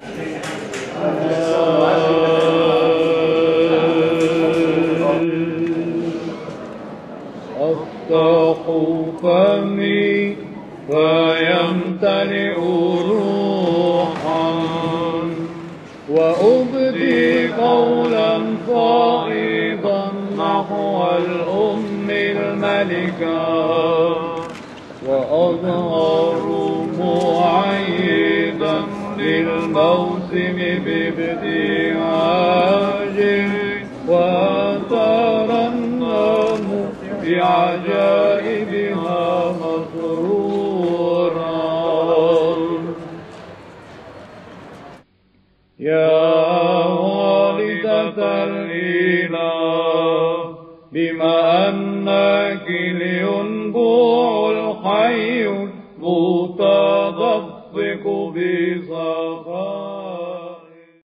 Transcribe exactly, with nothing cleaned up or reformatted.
أفتح فمي فيمتلئ روحا وأبدي قولا فائضا نحو الأم الملكة وأظهر معيدا للموسم بابتهاج وترنم بعجائبها مسرورا يا والدة الإله بما